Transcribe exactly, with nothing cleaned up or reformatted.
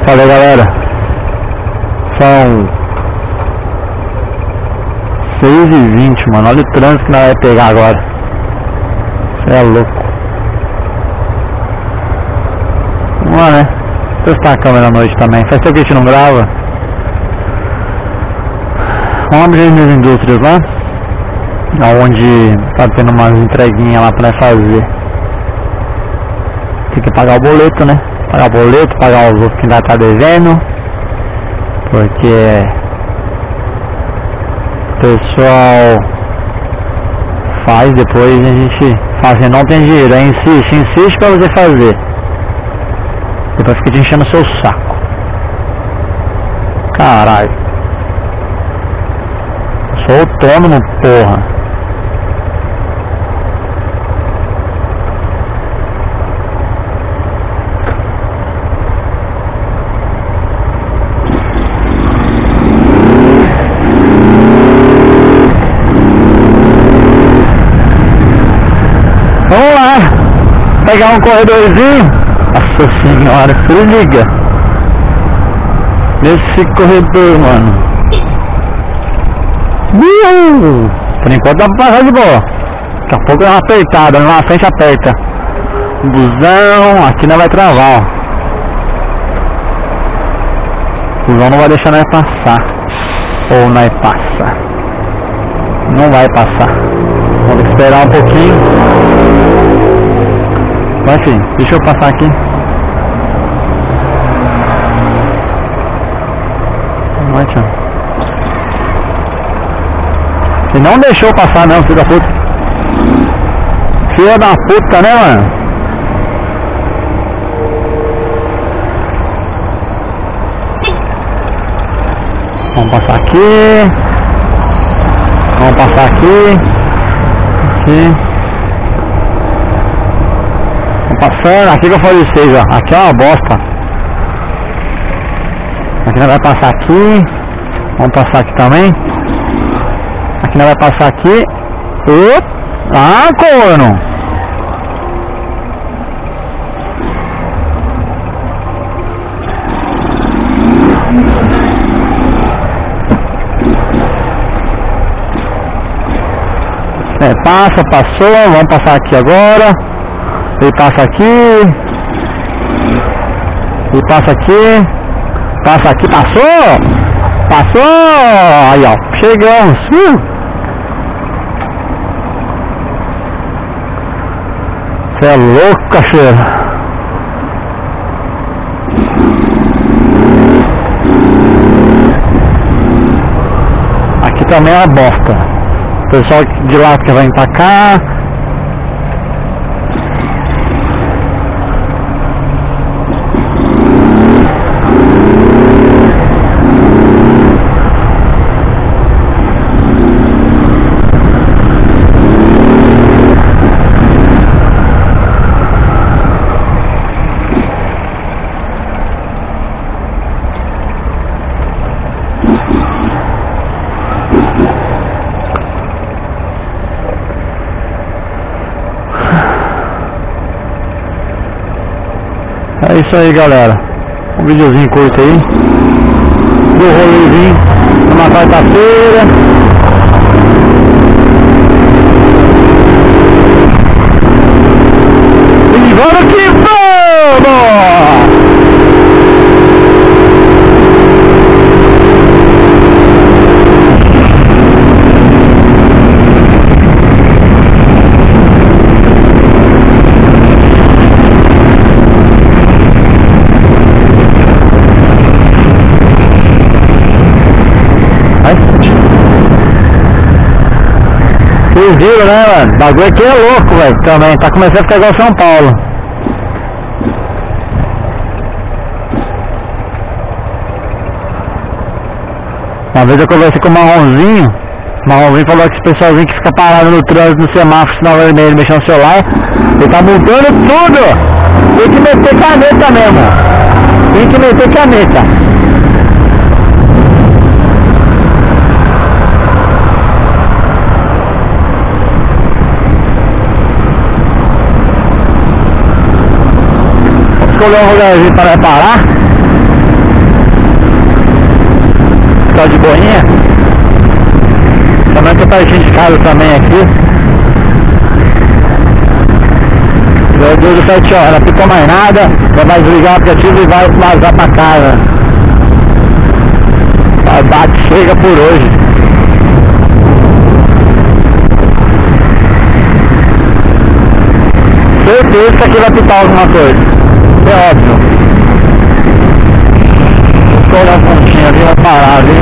Fala aí, galera, são seis e vinte, mano, olha o trânsito que nós vamos pegar agora. Você é louco. Vamos lá, né? Testar a câmera à noite também, faz tempo que a gente não grava. Vamos abrir as minhas indústrias lá, onde tá tendo umas entreguinhas lá pra nós fazer. Tem que pagar o boleto, né? Pagar o boleto, pagar os outros que ainda tá devendo, porque o pessoal faz, depois a gente faz, não tem dinheiro, aí insiste, insiste pra você fazer, depois fica te enchendo o seu saco. Caralho, eu sou autônomo, porra. Vamos lá, pegar um corredorzinho. Nossa senhora, se liga nesse corredor, mano. Uh! Por enquanto dá pra passar de boa. Daqui a pouco é uma apertada, na frente aperta. Busão, aqui não vai travar, ó. O busão não vai deixar nós passar. Ou nós passa. Não vai passar. Vamos esperar um pouquinho. Mas enfim, deixa eu passar aqui. Vai, tchau. Você não deixou passar não, filho da puta. Filha da puta, né, mano? Vamos passar aqui. Vamos passar aqui. Aqui. Passando, aqui que eu falei de vocês, ó. Aqui é uma bosta. Aqui nós vai passar aqui. Vamos passar aqui também. Aqui nós vai passar aqui. Opa! Ah, corno! É, passa, passou. Vamos passar aqui agora. Ele passa aqui, e passa aqui, passa aqui, passou, passou, aí ó, chegamos, uh! Você é louco, cacheiro. Aqui também é uma bosta, o pessoal de lá que vai vir pra cá. É isso aí, galera, um videozinho curto aí do rolezinho numa quarta-feira. E vamos que vamos! Vocês viram, né, mano? O bagulho aqui é louco, velho. Também tá começando a ficar igual São Paulo. Uma vez eu conversei com o Marronzinho. O Marronzinho falou que esse pessoalzinho que fica parado no trânsito, no semáforo, sinal vermelho, mexendo no celular, ele tá mudando tudo. Tem que meter caneta mesmo. Tem que meter caneta. escolher um lugarzinho para parar. só de boinha. Também tô pertinho de casa também aqui. Meu Deus do céu, tio, não apita mais nada, já vai desligar o aplicativo e vai vazar pra casa. A bate chega por hoje. Certeza que aqui vai pitar alguma coisa. É óbvio. Vou olhar a pontinha ali, vai parar ali.